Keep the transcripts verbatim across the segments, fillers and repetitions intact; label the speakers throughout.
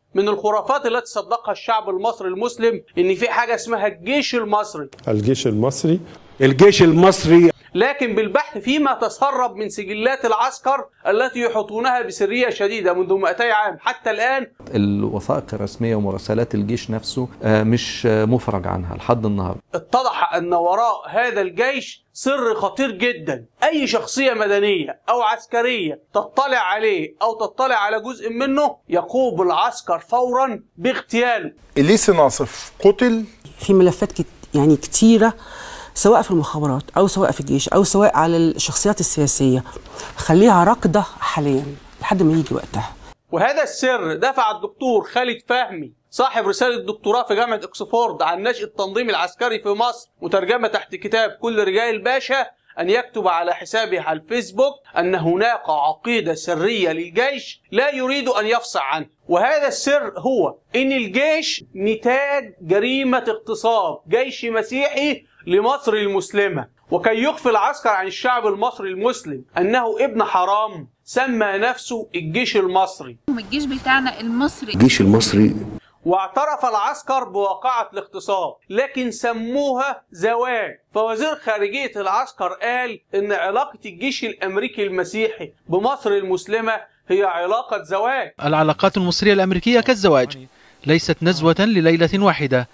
Speaker 1: من الخرافات التي صدقها الشعب المصري المسلم ان في حاجه اسمها الجيش المصري.
Speaker 2: الجيش المصري
Speaker 3: الجيش المصري
Speaker 1: لكن بالبحث فيما تسرب من سجلات العسكر التي يحطونها بسرية شديدة منذ مئتي عام حتى الآن.
Speaker 4: الوثائق الرسمية ومراسلات الجيش نفسه مش مفرج عنها لحد النهارده.
Speaker 1: اتضح أن وراء هذا الجيش سر خطير جدا، أي شخصية مدنية أو عسكرية تطلع عليه أو تطلع على جزء منه يقوم العسكر فورا باغتياله.
Speaker 5: إليس ناصف قتل
Speaker 6: في ملفات كت يعني كتيرة، سواء في المخابرات أو سواء في الجيش أو سواء على الشخصيات السياسية، خليها راكدة حاليا لحد ما يجي وقتها.
Speaker 1: وهذا السر دفع الدكتور خالد فهمي صاحب رسالة دكتوراه في جامعة اكسفورد عن نشأ التنظيم العسكري في مصر مترجمة تحت كتاب كل رجال الباشا أن يكتب على حسابه على الفيسبوك أن هناك عقيدة سرية للجيش لا يريد أن يفصح عنه، وهذا السر هو أن الجيش نتاج جريمة اغتصاب جيش مسيحي لمصر المسلمة. وكي يخفي العسكر عن الشعب المصري المسلم أنه ابن حرام سمى نفسه الجيش المصري.
Speaker 7: الجيش بتاعنا المصري
Speaker 3: الجيش المصري.
Speaker 1: واعترف العسكر بواقعة الاغتصاب لكن سموها زواج. فوزير خارجية العسكر قال إن علاقة الجيش الأمريكي المسيحي بمصر المسلمة هي علاقة زواج.
Speaker 8: العلاقات المصرية الأمريكية كالزواج، ليست نزوة لليلة واحدة،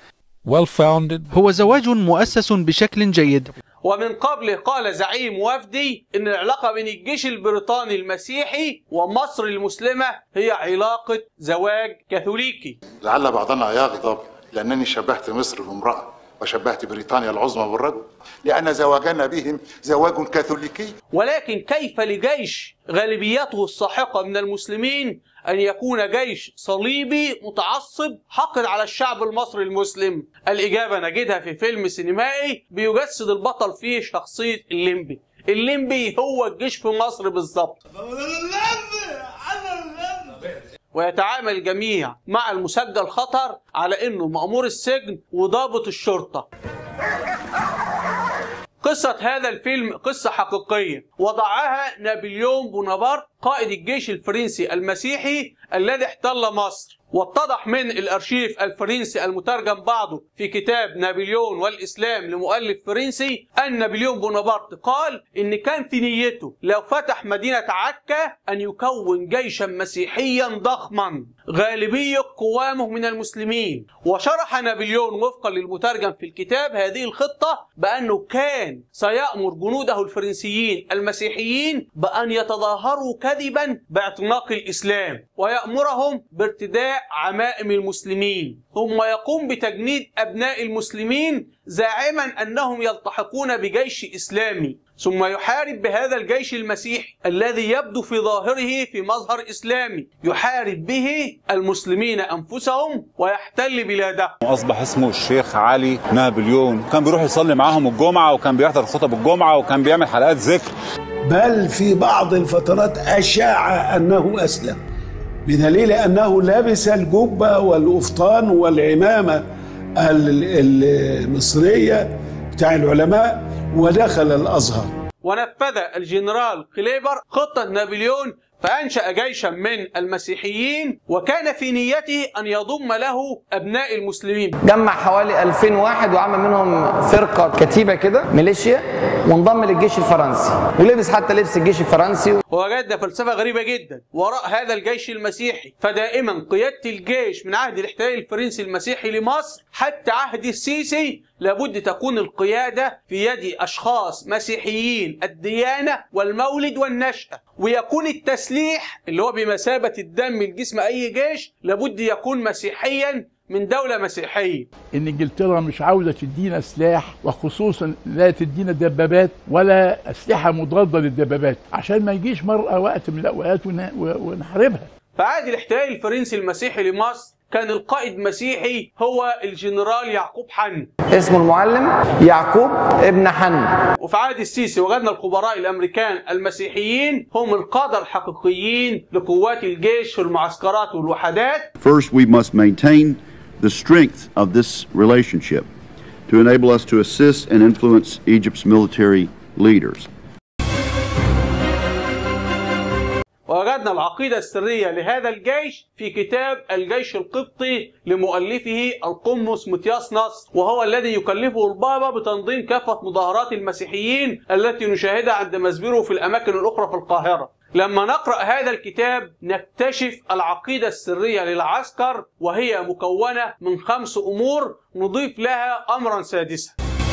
Speaker 8: هو زواج مؤسس بشكل جيد.
Speaker 1: ومن قبل قال زعيم وفدي إن العلاقة بين الجيش البريطاني المسيحي ومصر المسلمة هي علاقة زواج كاثوليكي.
Speaker 9: لعل بعضنا يغضب لأنني شبهت مصر بامرأة وشبهت بريطانيا العظمى بالرجل، لأن زواجنا بهم زواج كاثوليكي.
Speaker 1: ولكن كيف لجيش غالبيته الساحقة من المسلمين أن يكون جيش صليبي متعصب حاقد على الشعب المصري المسلم؟ الإجابة نجدها في فيلم سينمائي بيجسد البطل فيه شخصية الليمبي. الليمبي هو الجيش في مصر بالظبط. ويتعامل الجميع مع المسجل خطر على انه مأمور السجن وضابط الشرطة. قصة هذا الفيلم قصة حقيقية وضعها نابليون بونابرت قائد الجيش الفرنسي المسيحي الذي احتل مصر. واتضح من الارشيف الفرنسي المترجم بعضه في كتاب نابليون والإسلام لمؤلف فرنسي أن نابليون بونابرت قال إن كان في نيته لو فتح مدينة عكا أن يكون جيشا مسيحيا ضخما غالبية قوامه من المسلمين. وشرح نابليون وفقا للمترجم في الكتاب هذه الخطة بأنه كان سيأمر جنوده الفرنسيين المسيحيين بأن يتظاهروا كذبا باعتناق الإسلام ويأمرهم بارتداء عمائم المسلمين، ثم يقوم بتجنيد أبناء المسلمين زاعما أنهم يلتحقون بجيش إسلامي، ثم يحارب بهذا الجيش المسيحي الذي يبدو في ظاهره في مظهر إسلامي، يحارب به المسلمين أنفسهم ويحتل بلادهم.
Speaker 10: أصبح اسمه الشيخ علي نابليون، كان بيروح يصلي معاهم الجمعة وكان بيحضر خطب الجمعة وكان بيعمل حلقات ذكر،
Speaker 11: بل في بعض الفترات أشاع أنه أسلم بدليل أنه لبس الجبة والقفطان والعمامة المصرية بتاع العلماء ودخل الأزهر.
Speaker 1: ونفذ الجنرال كليبر خطة نابليون فأنشأ جيشا من المسيحيين وكان في نيته أن يضم له أبناء المسلمين.
Speaker 12: جمع حوالي ألفين واحد وعمل منهم فرقة كتيبة كده ميليشيا وانضم للجيش الفرنسي ولبس حتى لبس الجيش الفرنسي.
Speaker 1: ووجدنا فلسفة غريبة جدا وراء هذا الجيش المسيحي، فدائما قيادة الجيش من عهد الاحتلال الفرنسي المسيحي لمصر حتى عهد السيسي لابد تكون القيادة في يد أشخاص مسيحيين الديانة والمولد والنشأة، ويكون التسليح اللي هو بمثابة الدم الجسم أي جيش لابد يكون مسيحيا من دولة مسيحية.
Speaker 13: إن إنجلترا مش عاوزة تدينا سلاح، وخصوصا لا تدينا دبابات ولا أسلحة مضادة للدبابات عشان ما يجيش مرة وقت من الأوقات ونحاربها.
Speaker 1: فعهد الاحتلال الفرنسي المسيحي لمصر كان القائد مسيحي هو الجنرال يعقوب حن،
Speaker 12: اسمه المعلم يعقوب ابن حن.
Speaker 1: وفي عهد السيسي وجدنا الخبراء الامريكان المسيحيين هم القادة الحقيقيين لقوات الجيش في المعسكرات والوحدات.
Speaker 14: First we must maintain the strength of this relationship to enable us to assist and influence Egypt's military leaders.
Speaker 1: ووجدنا ووجدنا العقيدة السرية لهذا الجيش في كتاب الجيش القبطي لمؤلفه القمص متياس نصر، وهو الذي يكلفه البابا بتنظيم كافة مظاهرات المسيحيين التي نشاهدها عند مسبيره في الأماكن الأخرى في القاهرة. لما نقرأ هذا الكتاب نكتشف العقيدة السرية للعسكر، وهي مكونة من خمس أمور نضيف لها أمرا سادسا.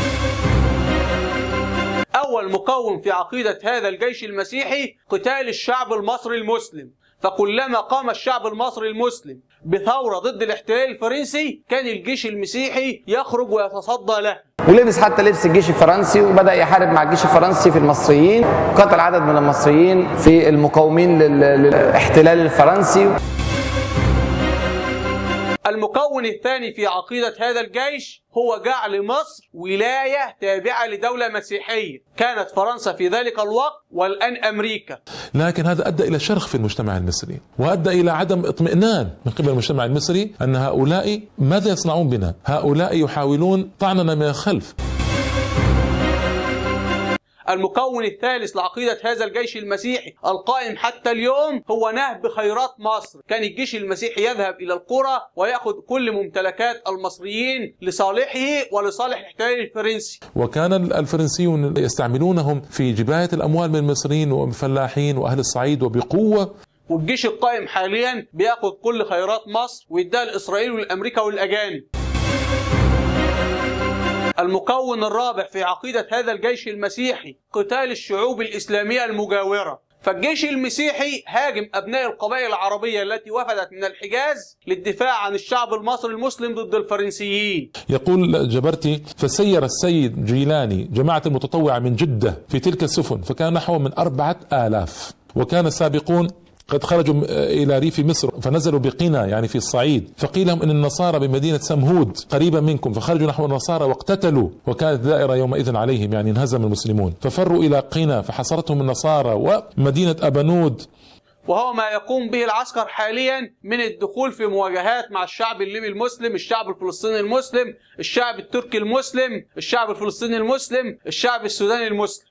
Speaker 1: أول مكون في عقيدة هذا الجيش المسيحي قتال الشعب المصري المسلم، فكلما قام الشعب المصري المسلم بثورة ضد الاحتلال الفرنسي كان الجيش المسيحي يخرج ويتصدى له،
Speaker 12: ولبس حتى لبس الجيش الفرنسي وبدأ يحارب مع الجيش الفرنسي في المصريين، قتل عدد من المصريين في المقاومين للاحتلال الفرنسي.
Speaker 1: المكون الثاني في عقيدة هذا الجيش هو جعل مصر ولاية تابعة لدولة مسيحية، كانت فرنسا في ذلك الوقت والآن أمريكا.
Speaker 2: لكن هذا أدى إلى شرخ في المجتمع المصري، وأدى إلى عدم اطمئنان من قبل المجتمع المصري أن هؤلاء ماذا يصنعون بنا؟ هؤلاء يحاولون طعننا من الخلف.
Speaker 1: المكون الثالث لعقيدة هذا الجيش المسيحي القائم حتى اليوم هو نهب خيرات مصر. كان الجيش المسيحي يذهب إلى القرى ويأخذ كل ممتلكات المصريين لصالحه ولصالح الاحتلال الفرنسي،
Speaker 2: وكان الفرنسيون يستعملونهم في جباية الأموال من المصريين والفلاحين وأهل الصعيد وبقوة.
Speaker 1: والجيش القائم حاليا بيأخذ كل خيرات مصر ويديها لإسرائيل والأمريكا والأجانب. المكون الرابع في عقيدة هذا الجيش المسيحي قتال الشعوب الإسلامية المجاورة، فالجيش المسيحي هاجم أبناء القبائل العربية التي وفدت من الحجاز للدفاع عن الشعب المصري المسلم ضد الفرنسيين.
Speaker 2: يقول جبرتي: فسير السيد جيلاني جماعة المتطوعة من جدة في تلك السفن، فكان نحو من أربعة آلاف، وكان السابقون قد خرجوا إلى ريف مصر فنزلوا بقنا يعني في الصعيد، فقيل لهم إن النصارى بمدينة سمهود قريبا منكم، فخرجوا نحو النصارى واقتتلوا، وكانت دائرة يومئذ عليهم يعني انهزم المسلمون، ففروا إلى قنا فحصرتهم النصارى ومدينة أبنود.
Speaker 1: وهو ما يقوم به العسكر حاليا من الدخول في مواجهات مع الشعب الليبي المسلم، الشعب الفلسطيني المسلم، الشعب التركي المسلم، الشعب الفلسطيني المسلم، الشعب السوداني المسلم.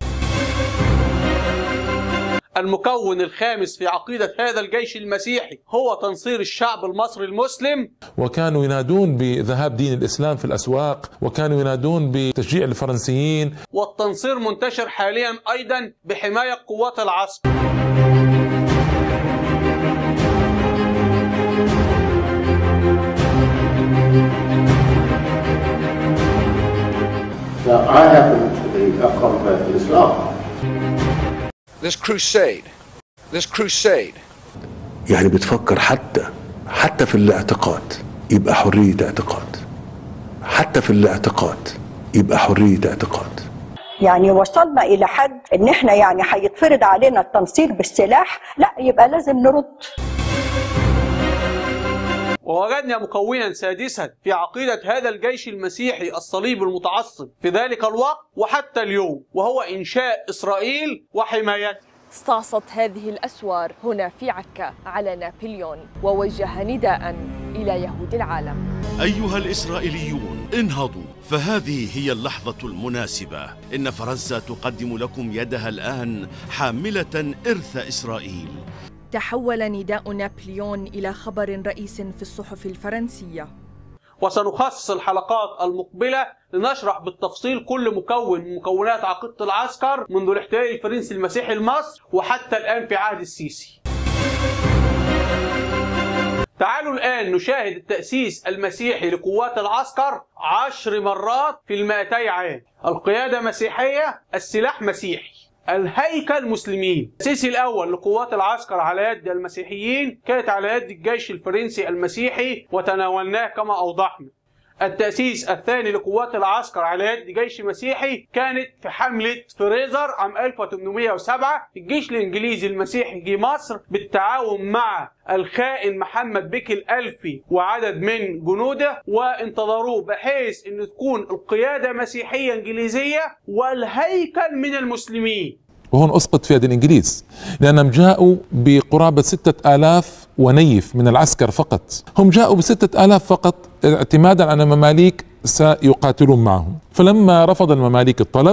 Speaker 1: المكون الخامس في عقيدة هذا الجيش المسيحي هو تنصير الشعب المصري المسلم،
Speaker 2: وكانوا ينادون بذهاب دين الإسلام في الأسواق، وكانوا ينادون بتشجيع الفرنسيين.
Speaker 1: والتنصير منتشر حاليا أيضا بحماية قوات العسكر.
Speaker 15: I happen to come from Islam.
Speaker 16: This crusade, this crusade.
Speaker 3: يعني بتفكر حتى حتى في الاعتقاد يبقى حرية اعتقاد، حتى في الاعتقاد يبقى حرية اعتقاد.
Speaker 17: يعني وصلنا إلى حد إن إحنا يعني هيتفرض علينا التنصير بالسلاح، لا يبقى لازم نرد.
Speaker 1: ووجدنا مكونا سادسا في عقيدة هذا الجيش المسيحي الصليب المتعصب في ذلك الوقت وحتى اليوم، وهو إنشاء إسرائيل وحمايتها.
Speaker 18: استعصت هذه الأسوار هنا في عكا على نابليون ووجه نداء إلى يهود العالم:
Speaker 19: أيها الإسرائيليون انهضوا، فهذه هي اللحظة المناسبة. إن فرنسا تقدم لكم يدها الآن حاملة إرث إسرائيل.
Speaker 18: تحول نداء نابليون إلى خبر رئيس في الصحف الفرنسية.
Speaker 1: وسنخصص الحلقات المقبلة لنشرح بالتفصيل كل مكون من مكونات عقيدة العسكر منذ الاحتلال الفرنسي المسيحي لمصر وحتى الآن في عهد السيسي. تعالوا الآن نشاهد التأسيس المسيحي لقوات العسكر عشر مرات في المائتي عام. القيادة مسيحية، السلاح مسيحي، الهيكل مسلمين. التأسيس الأول لقوات العسكر على يد المسيحيين كانت على يد الجيش الفرنسي المسيحي وتناولناه كما أوضحنا. التأسيس الثاني لقوات العسكر على يد جيش مسيحي كانت في حملة فريزر عام ألف وثمانمائة وسبعة. الجيش الإنجليزي المسيحي جه مصر بالتعاون مع الخائن محمد بيك الألفي وعدد من جنوده وانتظروه بحيث أن تكون القيادة مسيحية إنجليزية والهيكل من المسلمين.
Speaker 2: وهون أسقط في يد الإنجليز لأنهم جاءوا بقرابة ستة آلاف ونيف من العسكر فقط. هم جاءوا بستة آلاف فقط اعتمادا على مماليك سيقاتلون معهم، فلما رفض المماليك الطلب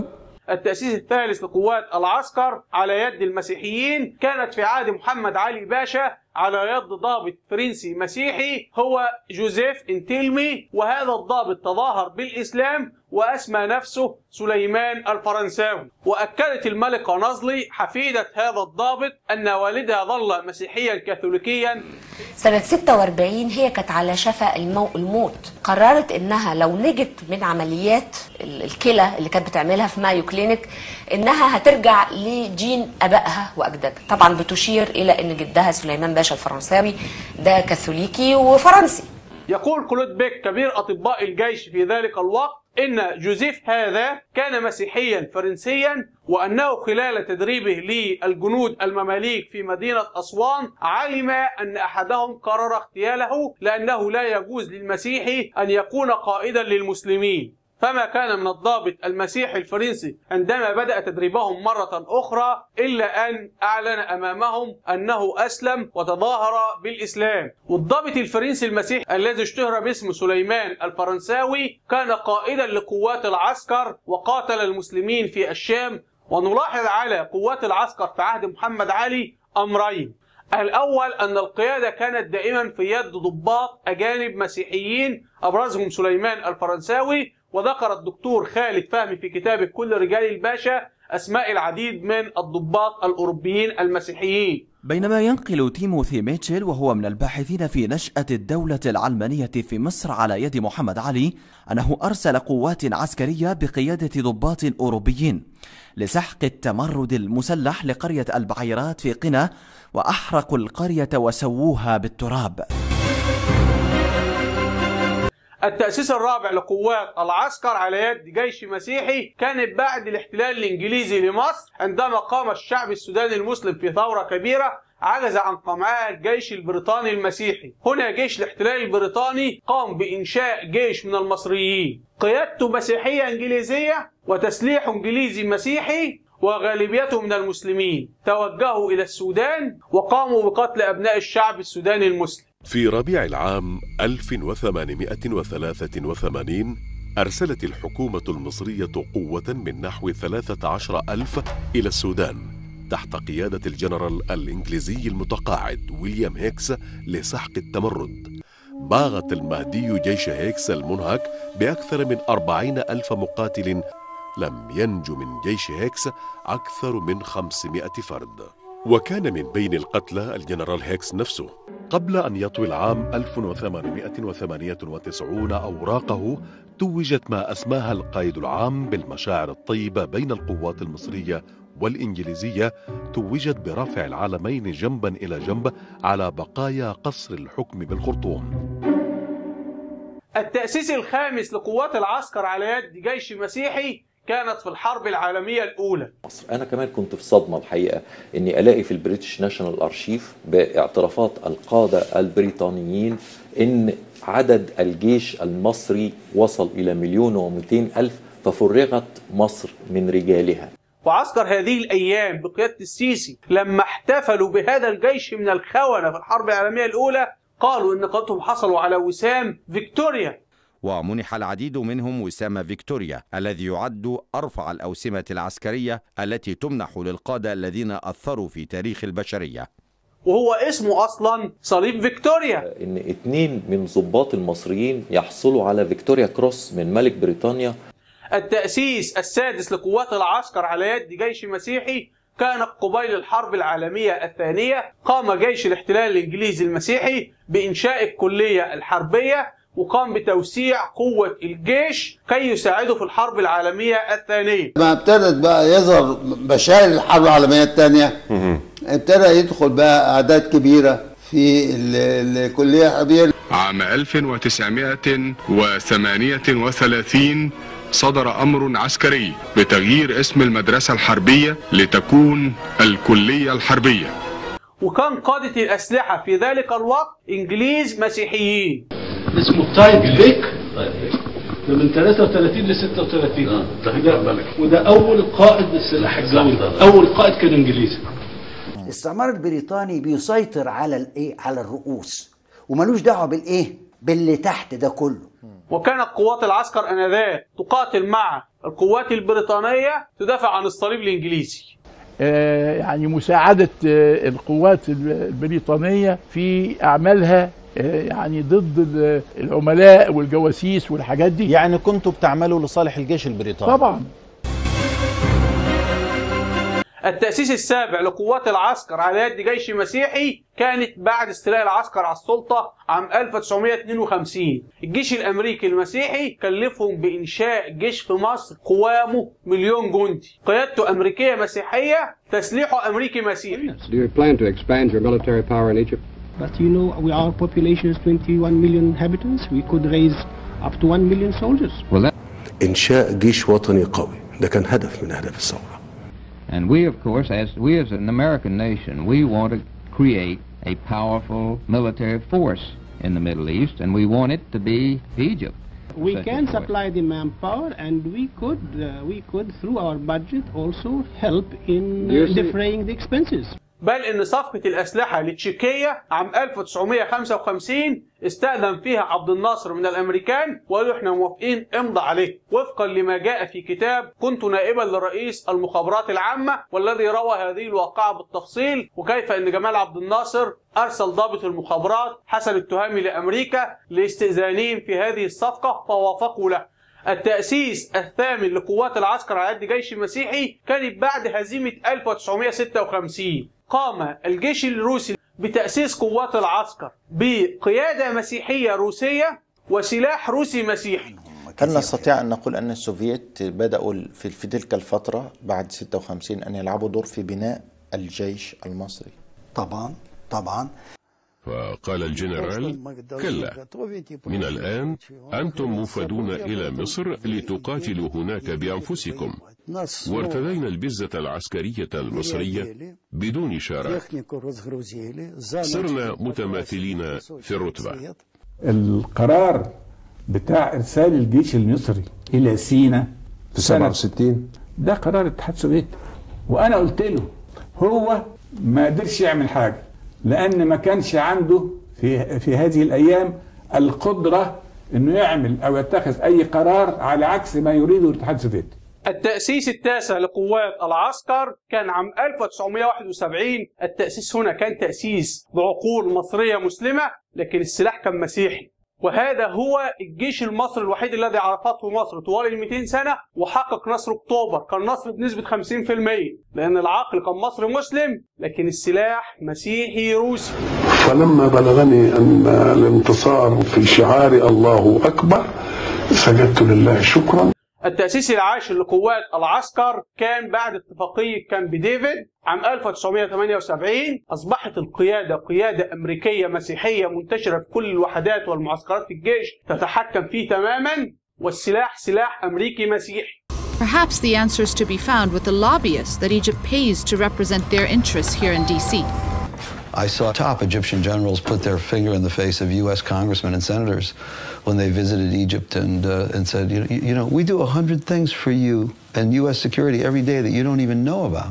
Speaker 1: التأسيس الثالث لقوات العسكر على يد المسيحيين كانت في عهد محمد علي باشا على يد ضابط فرنسي مسيحي هو جوزيف انتلمي، وهذا الضابط تظاهر بالإسلام وأسمى نفسه سليمان الفرنساوي. وأكدت الملكة نازلي حفيدة هذا الضابط أن والدها ظل مسيحيا كاثوليكيا.
Speaker 20: سنة ستة وأربعين هي كانت على شفا المو... الموت، قررت انها لو نجت من عمليات الكلى اللي كانت بتعملها في مايو كلينيك انها هترجع لجين ابائها واجدادها. طبعا بتشير الى ان جدها سليمان باشا الفرنساوي ده كاثوليكي وفرنسي.
Speaker 1: يقول كلود بيك كبير اطباء الجيش في ذلك الوقت إن جوزيف هذا كان مسيحيا فرنسيا، وأنه خلال تدريبه للجنود المماليك في مدينة أسوان علم أن أحدهم قرر اغتياله لأنه لا يجوز للمسيحي أن يكون قائدا للمسلمين. فما كان من الضابط المسيحي الفرنسي عندما بدأ تدريبهم مرة أخرى إلا أن أعلن أمامهم أنه أسلم وتظاهر بالإسلام. والضابط الفرنسي المسيحي الذي اشتهر باسم سليمان الفرنساوي كان قائدا لقوات العسكر وقاتل المسلمين في الشام. ونلاحظ على قوات العسكر في عهد محمد علي أمرين: الأول أن القيادة كانت دائما في يد ضباط أجانب مسيحيين أبرزهم سليمان الفرنساوي. وذكر الدكتور خالد فهمي في كتابه كل رجال الباشا أسماء العديد من الضباط الأوروبيين المسيحيين.
Speaker 21: بينما ينقل تيموثي ميتشل وهو من الباحثين في نشأة الدولة العلمانية في مصر على يد محمد علي أنه أرسل قوات عسكرية بقيادة ضباط أوروبيين لسحق التمرد المسلح لقرية البعيرات في قنا، وأحرقوا القرية وسووها بالتراب.
Speaker 1: التأسيس الرابع لقوات العسكر على يد جيش مسيحي كانت بعد الاحتلال الإنجليزي لمصر، عندما قام الشعب السوداني المسلم في ثورة كبيرة عجز عن قمعها الجيش البريطاني المسيحي. هنا جيش الاحتلال البريطاني قام بإنشاء جيش من المصريين قيادته مسيحية إنجليزية وتسليح إنجليزي مسيحي وغالبيته من المسلمين. توجهوا إلى السودان وقاموا بقتل أبناء الشعب السوداني المسلم.
Speaker 22: في ربيع العام ألف وثمانمائة وثلاثة وثمانين أرسلت الحكومة المصرية قوة من نحو ثلاثة عشر ألف إلى السودان تحت قيادة الجنرال الإنجليزي المتقاعد ويليام هيكس لسحق التمرد. باغت المهدي جيش هيكس المنهك بأكثر من أربعين ألف مقاتل، لم ينج من جيش هيكس أكثر من خمسمائة فرد، وكان من بين القتلى الجنرال هيكس نفسه. قبل أن يطوي العام ألف وثمانمائة وثمانية وتسعين أوراقه توجت ما أسماها القائد العام بالمشاعر الطيبة بين القوات المصرية والإنجليزية، توجت برفع العلمين جنبا إلى جنب على بقايا قصر الحكم بالخرطوم.
Speaker 1: التأسيس الخامس لقوات العسكر على يد جيش مسيحي كانت في الحرب العالمية الأولى.
Speaker 23: أنا كمان كنت في صدمة الحقيقة إني ألاقي في البريتش ناشونال أرشيف باعترافات القادة البريطانيين إن عدد الجيش المصري وصل إلى مليون ومئتين ألف، ففرغت مصر من رجالها.
Speaker 1: وعسكر هذه الأيام بقيادة السيسي لما احتفلوا بهذا الجيش من الخونة في الحرب العالمية الأولى قالوا إن قادتهم حصلوا على وسام فيكتوريا،
Speaker 24: ومنح العديد منهم وسام فيكتوريا الذي يعد أرفع الأوسمة العسكرية التي تمنح للقادة الذين أثروا في تاريخ البشرية،
Speaker 1: وهو اسمه أصلا صليب فيكتوريا.
Speaker 23: إن اثنين من ضباط المصريين يحصلوا على فيكتوريا كروس من ملك بريطانيا.
Speaker 1: التأسيس السادس لقوات العسكر على يد جيش مسيحي كان قبيل الحرب العالمية الثانية. قام جيش الاحتلال الإنجليزي المسيحي بإنشاء الكلية الحربية، وقام بتوسيع قوة الجيش كي يساعده في الحرب العالمية الثانية.
Speaker 25: ما ابتدت بقى يظهر بشائر الحرب العالمية الثانية، ابتدى يدخل بقى أعداد كبيرة في الكلية الحربية.
Speaker 26: عام ألف وتسعمائة وثمانية وثلاثين صدر أمر عسكري بتغيير اسم المدرسة الحربية لتكون الكلية الحربية،
Speaker 1: وكان قادة الأسلحة في ذلك الوقت إنجليز مسيحيين.
Speaker 11: اسمه تايب هيك، ده من ثلاثة وثلاثين ل ستة وثلاثين. اه وده أول قائد للسلاح الجوي، أول قائد كان إنجليزي.
Speaker 27: الاستعمار البريطاني بيسيطر على الايه؟ على الرؤوس، وملوش دعوه بالايه؟ باللي تحت ده كله.
Speaker 1: وكانت قوات العسكر انذاك تقاتل مع القوات البريطانية تدافع عن الصليب الإنجليزي.
Speaker 13: آه يعني مساعدة آه القوات البريطانية في أعمالها آه يعني ضد العملاء والجواسيس والحاجات دي.
Speaker 4: يعني كنتوا بتعملوا لصالح الجيش البريطاني؟
Speaker 13: طبعا.
Speaker 1: التأسيس السابع لقوات العسكر على يد جيش مسيحي كانت بعد استيلاء العسكر على السلطة عام ألف وتسعمائة واثنين وخمسين. الجيش الأمريكي المسيحي كلفهم بإنشاء جيش في مصر قوامه مليون جندي، قيادته أمريكية مسيحية، تسليحه أمريكي مسيحي.
Speaker 5: Do you plan to expand your military power in Egypt?
Speaker 6: But you know, we, our population is twenty-one million inhabitants. We could raise up to one million soldiers.
Speaker 5: Well, that...
Speaker 3: إنشاء جيش وطني قوي ده كان هدف من أهداف الثورة.
Speaker 5: And we, of course, as we as an American nation, we want to create a powerful military force in the Middle East, and we want it to be Egypt.
Speaker 6: We can supply the manpower, and we could, uh, we could, through our budget, also help in uh, defraying the expenses.
Speaker 1: بل إن صفقة الأسلحة لتشيكية عام ألف وتسعمائة وخمسة وخمسين استأذن فيها عبد الناصر من الأمريكان وقالوا إحنا موافقين امضى عليه، وفقا لما جاء في كتاب كنت نائبا لرئيس المخابرات العامة، والذي روى هذه الواقعة بالتفصيل، وكيف إن جمال عبد الناصر أرسل ضابط المخابرات حسن التهامي لأمريكا لاستئذانهم في هذه الصفقة فوافقوا له. التأسيس الثامن لقوات العسكر على يد جيش مسيحي كانت بعد هزيمة ألف وتسعمائة وستة وخمسين. قام الجيش الروسي بتأسيس قوات العسكر بقيادة مسيحية روسية وسلاح روسي مسيحي.
Speaker 4: هل نستطيع أن نقول أن السوفييت بدأوا في, في تلك الفترة بعد ستة وخمسين أن يلعبوا دور في بناء الجيش المصري؟
Speaker 27: طبعا طبعا.
Speaker 22: فقال الجنرال: كلا، من الآن أنتم موفدون إلى مصر لتقاتلوا هناك بأنفسكم، وارتدينا البزة العسكرية المصرية بدون شارع، صرنا متماثلين في الرتبة.
Speaker 7: القرار بتاع إرسال الجيش المصري إلى سيناء
Speaker 8: في سبعة وستين
Speaker 7: ده قرار الاتحاد السوفيتي، وأنا قلت له هو ما قدرش يعمل حاجة لأن ما كانش عنده في في هذه الأيام القدرة إنه يعمل أو يتخذ أي قرار على عكس ما يريده الاتحاد السوفيتي.
Speaker 1: التأسيس التاسع لقوات العسكر كان عام ألف وتسعمائة وواحد وسبعين. التأسيس هنا كان تأسيس بعقول مصرية مسلمة، لكن السلاح كان مسيحي، وهذا هو الجيش المصري الوحيد الذي عرفته مصر طوال ال مئتين سنة وحقق نصر أكتوبر. كان نصر بنسبة خمسين بالمئة لأن العقل كان مصري مسلم، لكن السلاح مسيحي روسي.
Speaker 9: فلما بلغني أن الانتصار في شعار الله أكبر سجدت لله شكرا.
Speaker 1: التأسيس العاشر لقوات العسكر كان بعد اتفاقية كامب ديفيد عام ألف وتسعمائة وثمانية وسبعين. أصبحت القيادة قيادة أمريكية مسيحية منتشرة في كل الوحدات والمعسكرات في الجيش تتحكم فيه تماما، والسلاح سلاح أمريكي مسيحي.
Speaker 10: Perhaps the answer is to be found with the lobbyists that Egypt pays to represent their interests here in D C.
Speaker 28: I saw top Egyptian generals put their finger in the face of U S congressmen and senators when they visited Egypt and uh, and said, you know, you know, we do a hundred things for you and U S security every day that you don't even know about.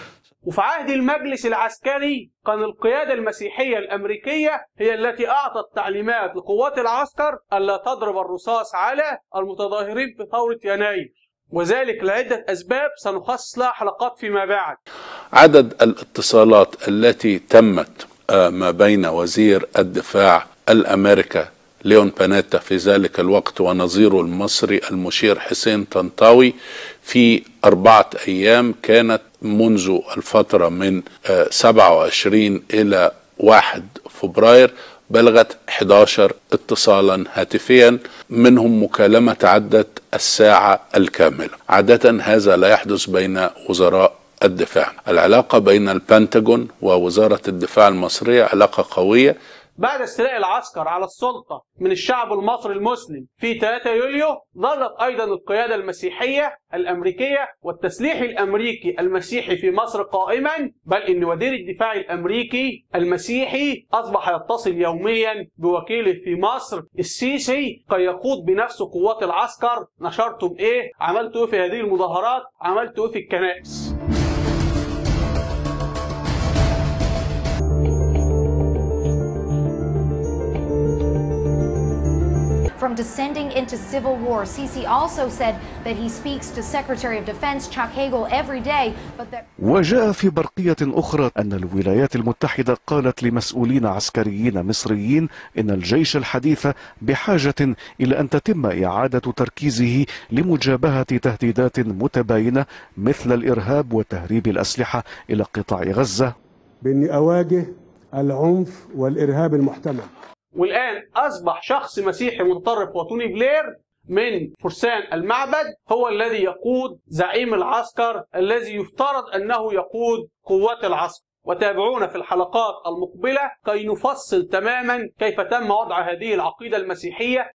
Speaker 1: وفي عهد المجلس العسكري كان القيادة المسيحية الأمريكية هي التي أعطت تعليمات لقوات العسكر ألا تضرب الرصاص على المتظاهرين في ثورة يناير، وذلك لعدة أسباب سنخصص لها حلقات فيما بعد.
Speaker 11: عدد الاتصالات التي تمت ما بين وزير الدفاع الأمريكي ليون بانيتا في ذلك الوقت ونظيره المصري المشير حسين طنطاوي في أربعة أيام كانت منذ الفترة من سبعة وعشرين إلى واحد فبراير بلغت أحد عشر اتصالا هاتفيا، منهم مكالمة تعدت الساعة الكاملة. عادة هذا لا يحدث بين وزراء الدفاع. العلاقة بين البنتاغون ووزارة الدفاع المصرية علاقة قوية.
Speaker 1: بعد استيلاء العسكر على السلطة من الشعب المصري المسلم في ثلاثة يوليو، ظلت أيضا القيادة المسيحية الأمريكية والتسليح الأمريكي المسيحي في مصر قائما، بل إن وزير الدفاع الأمريكي المسيحي أصبح يتصل يوميا بوكيله في مصر السيسي كي يقود بنفسه قوات العسكر. نشرتم إيه؟ عملتوا إيه في هذه المظاهرات؟ عملتوا إيه في الكنائس؟
Speaker 29: From
Speaker 2: descending into civil war. Sisi also said that he speaks to Secretary of Defense Chuck Hagel every day, but that
Speaker 12: وجاء في برقية أخرى أن الولايات المتحدة قالت لمسؤولين عسكريين مصريين إن الجيش الحديث بحاجة إلى أن تتم إعادة تركيزه لمجابهة تهديدات متباينة مثل الإرهاب وتهريب الأسلحة إلى قطاع غزة،
Speaker 9: بإني أواجه العنف والإرهاب المحتمل.
Speaker 1: والآن أصبح شخص مسيحي متطرف وتوني بلير من فرسان المعبد هو الذي يقود زعيم العسكر الذي يفترض أنه يقود قوات العسكر. وتابعونا في الحلقات المقبلة كي نفصل تماما كيف تم وضع هذه العقيدة المسيحية